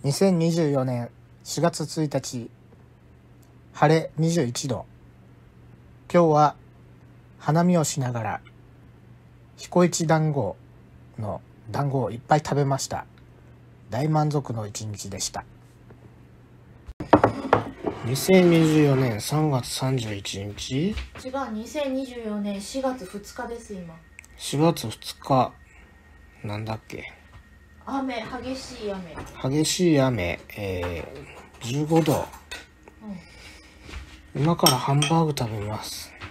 2024年4月1日、晴れ21度。今日は花見をしながら彦一団子の団子をいっぱい食べました。大満足の一日でした。2024年3月31日。 違う、2024年4月2日です。今 4月2日なんだっけ。 雨、激しい雨。 激しい雨、15度、今からハンバーグ食べます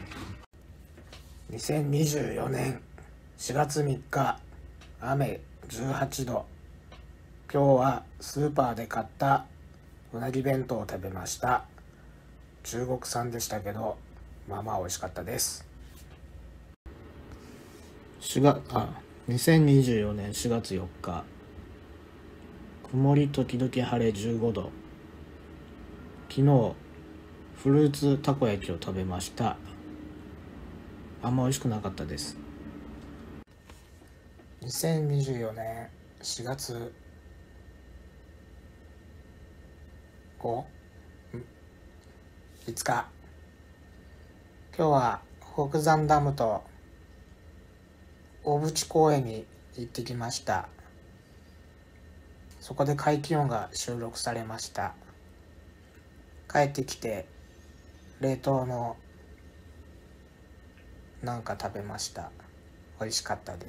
。2024年4月3日、雨18度。今日はスーパーで買ったうなぎ弁当を食べました。中国産でしたけど、まあまあ美味しかったです。2024年4月4日、曇り時々晴れ15度。昨日フルーツたこ焼きを食べました。あんま美味しくなかったです。2024年4月5日、今日は北山ダムと大淵公園に行ってきました。そこで怪奇音が収録されました。帰ってきて冷凍のなんか食べました。美味しかったです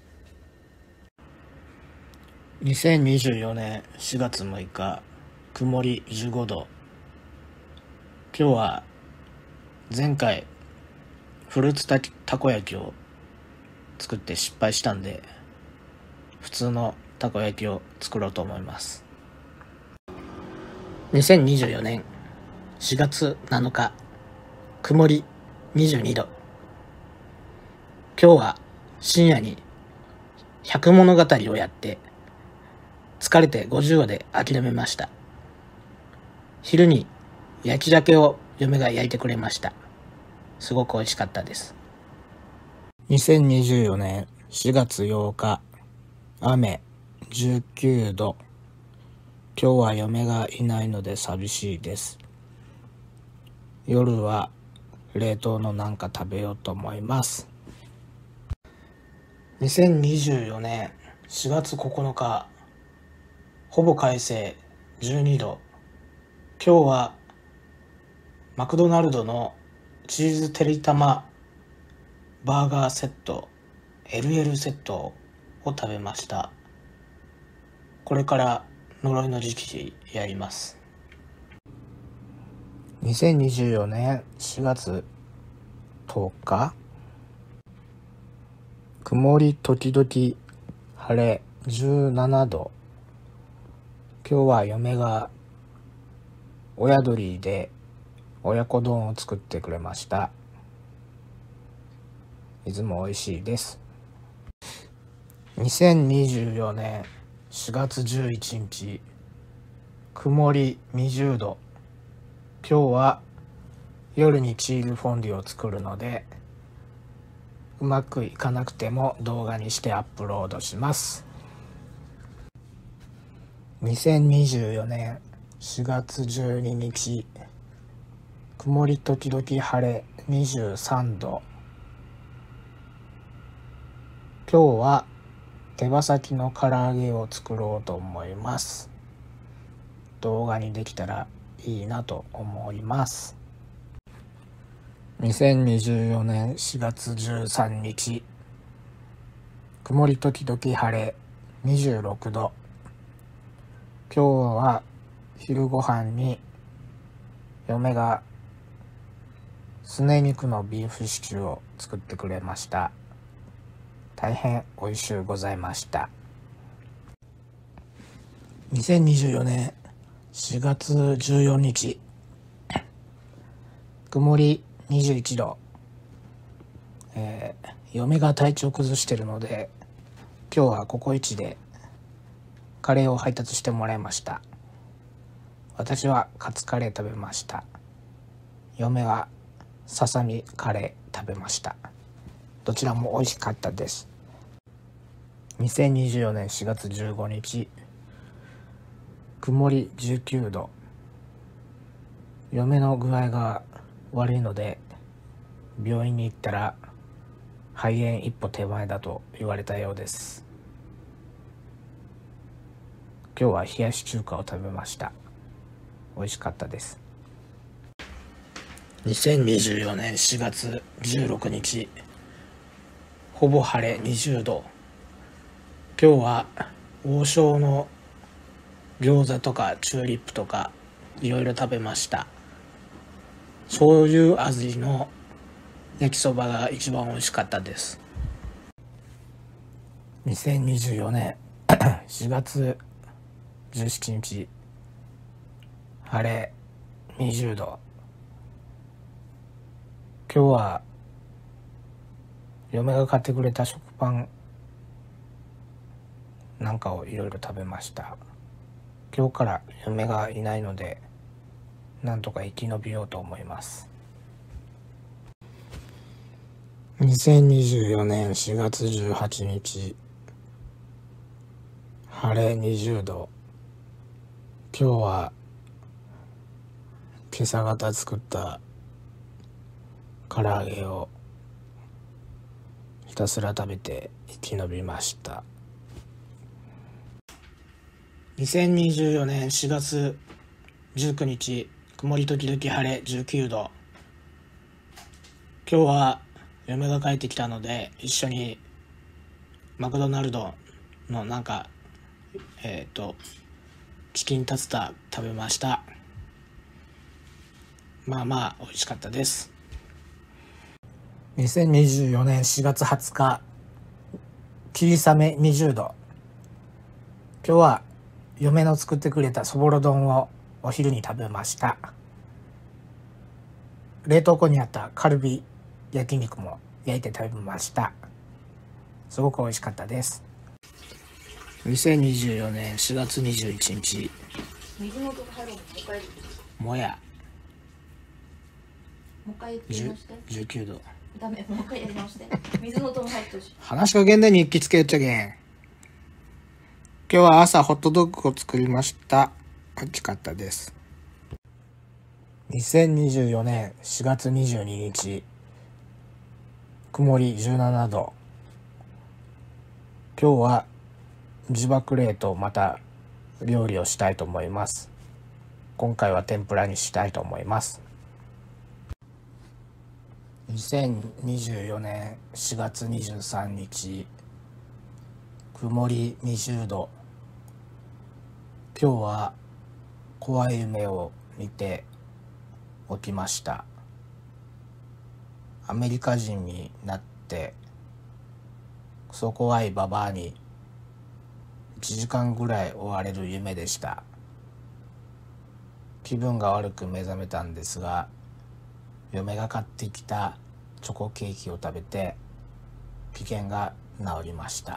。2024年4月6日、曇り15度。今日は前回フルーツたこ焼きを作って失敗したんで、普通のたこ焼きを作ろうと思います。2024年4月7日、曇り22度。今日は深夜に百物語をやって疲れて50話で諦めました。昼に焼き鮭を嫁が焼いてくれました。すごく美味しかったです。2024年4月8日、雨19度。今日は嫁がいないので寂しいです。夜は冷凍のなんか食べようと思います。2024年4月9日、ほぼ快晴12度。今日はマクドナルドのチーズてりたまバーガーセット LL セットを食べました。これから呪いの時期やります。2024年4月10日、曇り時々晴れ17度。今日は嫁が親鳥で親子丼を作ってくれました。いつも美味しいです。2024年4月11日、曇り20度。今日は夜にチーズフォンデュを作るので、うまくいかなくても動画にしてアップロードします。2024年4月12日、曇り時々晴れ23度。今日は手羽先の唐揚げを作ろうと思います。動画にできたらいいなと思います。2024年4月13日、曇り時々晴れ26度。今日は昼ご飯に嫁がすね肉のビーフシチューを作ってくれました。大変美味しゅうございました。2024年4月14日、曇り21度。嫁が体調崩してるので、今日はココイチでカレーを配達してもらいました。私はカツカレー食べました。嫁はささみカレー食べました。どちらも美味しかったです。2024年4月15日、 曇り19度。嫁の具合が悪いので病院に行ったら肺炎一歩手前だと言われたようです。今日は冷やし中華を食べました。美味しかったです。2024年4月16日、ほぼ晴れ20度。今日は王将の餃子とかチューリップとかいろいろ食べました。醤油味の焼きそばが一番美味しかったです。2024年4月17日、晴れ20度。今日は嫁が買ってくれた食パンなんかをいろいろ食べました。今日から嫁がいないのでなんとか生き延びようと思います。2024年4月18日、晴れ20度。今日は今朝方作った唐揚げをひたすら食べて生き延びました。2024年4月19日、曇り時々晴れ19度。今日は嫁が帰ってきたので一緒にマクドナルドのチキンタツタ食べました。まあまあ美味しかったです。2024年4月20日、霧雨20度。今日は嫁の作ってくれたそぼろ丼をお昼に食べました。冷凍庫にあったカルビ焼肉も焼いて食べました。すごく美味しかったです。2024年4月21日、 水の音が入るの。 もやもう一回言ってみまして。 19度。 ダメ、もう一回やり直して。水の音も入ってほしい。 話しかけんで日記つけちゃけん。今日は朝ホットドッグを作りました。美味しかったです。2024年4月22日、曇り17度。今日は自爆冷凍また料理をしたいと思います。今回は天ぷらにしたいと思います。2024年4月23日、曇り20度。今日は怖い夢を見て起きました。アメリカ人になってクソ怖いババアに1時間ぐらい追われる夢でした。気分が悪く目覚めたんですが、嫁が買ってきたチョコケーキを食べて危険が治りました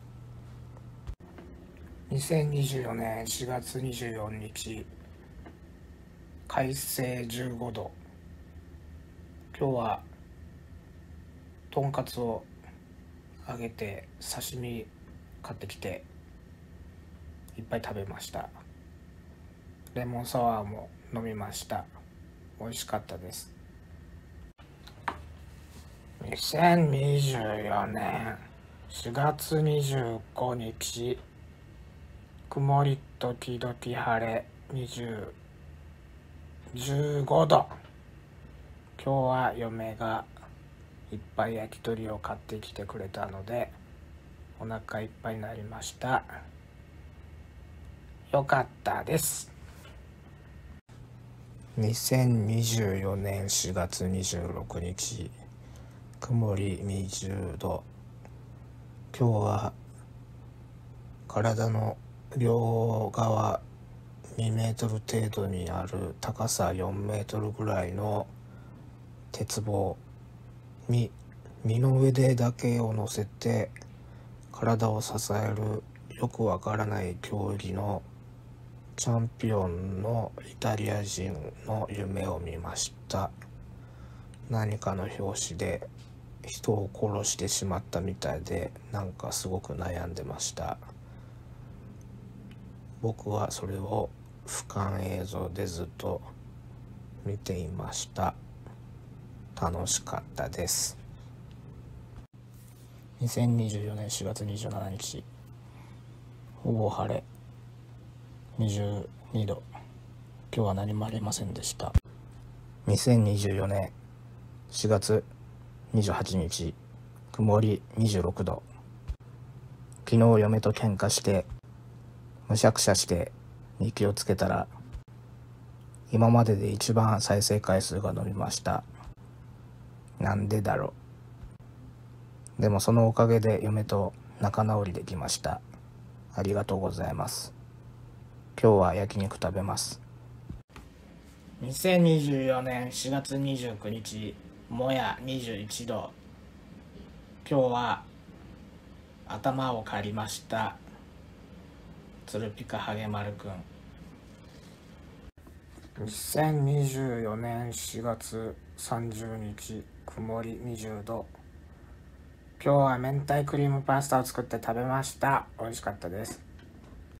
。2024年4月24日、快晴15度。今日はとんかつを揚げて刺身買ってきていっぱい食べました。レモンサワーも飲みました。美味しかったです。2024年4月25日、曇り時々晴れ15度。今日は嫁がいっぱい焼き鳥を買ってきてくれたのでお腹いっぱいになりました。よかったです。2024年4月26日、曇り20度。今日は体の両側2メートル程度にある高さ4メートルぐらいの鉄棒に身の上でだけを乗せて体を支えるよくわからない競技のチャンピオンのイタリア人の夢を見ました。何かの拍子で人を殺してしまったみたいで、なんかすごく悩んでました。 僕はそれを俯瞰映像でずっと見ていました。楽しかったです。2024年4月27日、ほぼ晴れ、22度。今日は何もありませんでした。2024年4月28日、曇り26度。昨日嫁と喧嘩してむしゃくしゃして日記をつけたら、今までで一番再生回数が伸びました。なんでだろう。でもそのおかげで嫁と仲直りできました。ありがとうございます。今日は焼肉食べます。2024年4月29日、もや21度。今日は頭を刈りました。つるぴかはげまるくん。2024年4月30日、曇り20度。今日は明太クリームパスタを作って食べました。美味しかったです。